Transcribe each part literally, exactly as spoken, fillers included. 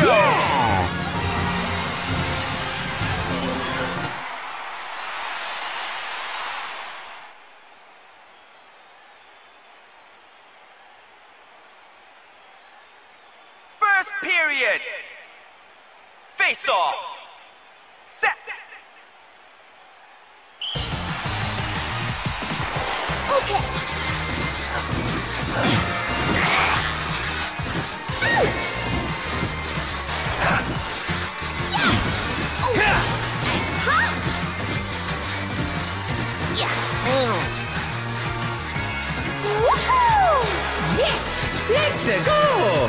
Yeah! First period. Face off. Set. Okay. Yes! Let's go!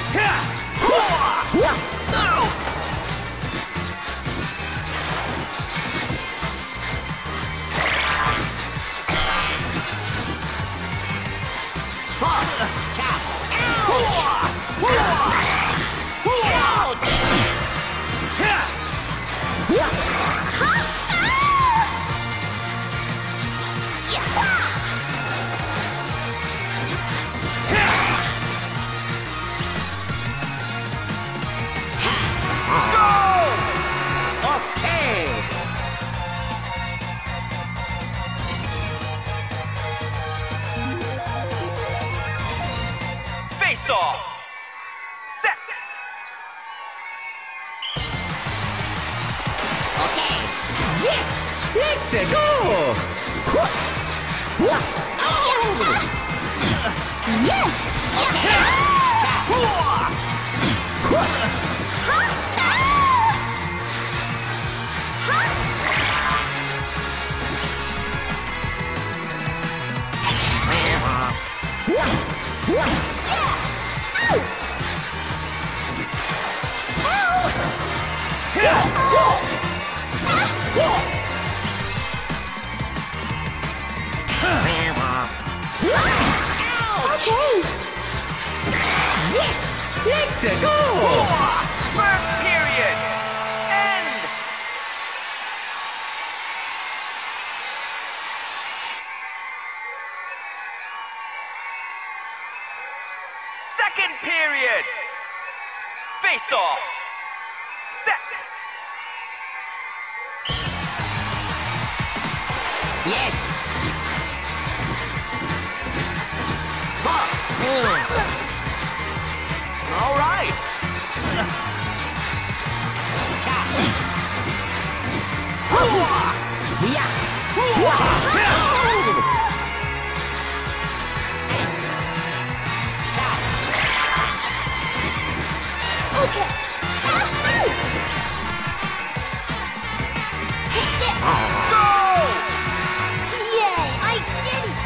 Face off. Set. Okay. Yes! Let's go! Yes! Okay. Yes! Let's go! First period. End. Second period. Face off. Set. Yes! All right. Okay. Take it. Go! Yay! I did it.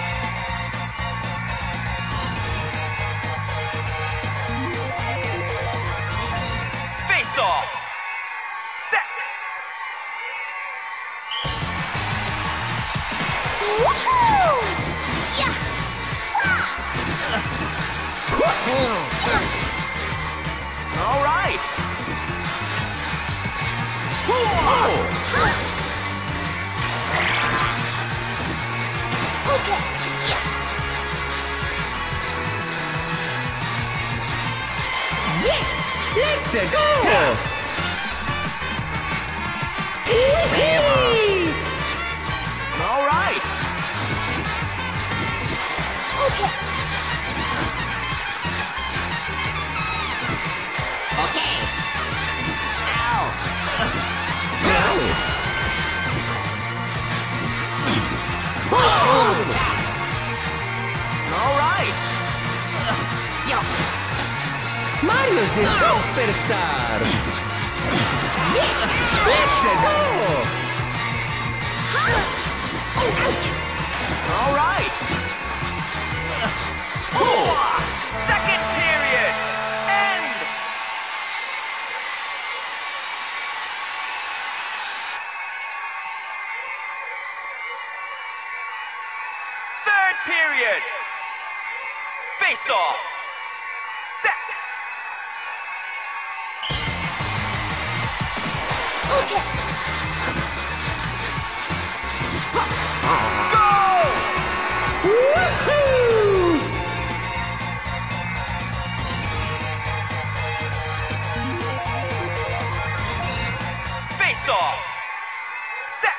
Face off. Set. Woohoo! Yeah. All right. Okay. Yeah. Yes! Let's go! All right. Okay. Okay. Ow! All right. Mario's the superstar! Yes! Let's go! All right. Second period. End. Third period. Face off. Set. Okay. Go! Woohoo! off. Set.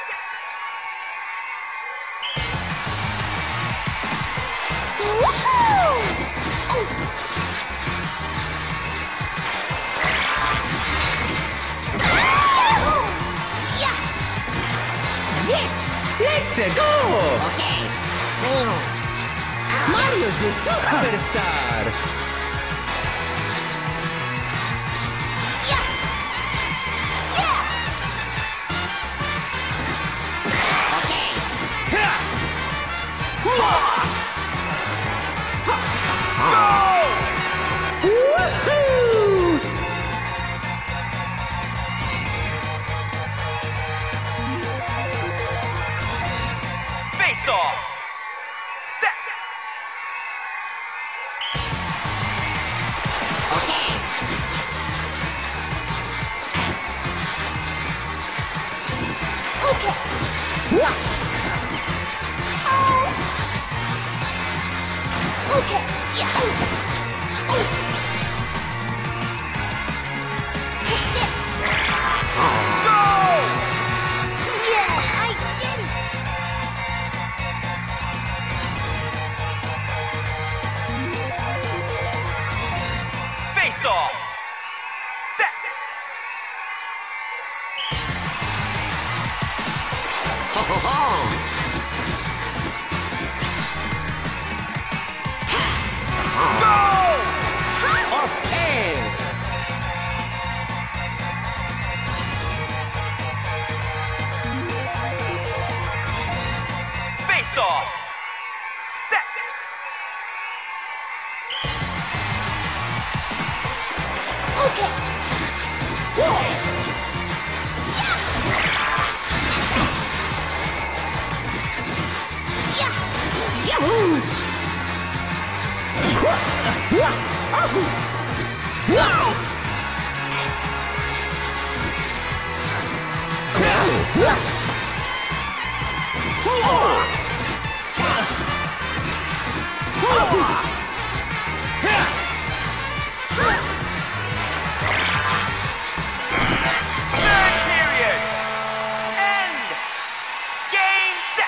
Woohoo! Yeah! Yes! Let's go! Okay. Mario's the superstar! Yeah! Yeah! Okay. Woohoo! Face off. Set. Okay. Okay. Oh. Okay. Yeah. Take this. Go! Yeah, I did it. Face off. Set. Ho ho ho. Go! Okay! Face off. Set. Okay. Yeah. Yahoo! Third period. End. Game set.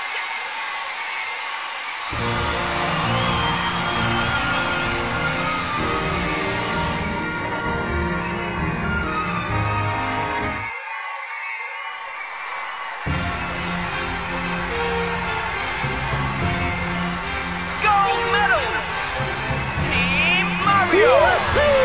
Gold medal. Team Mario.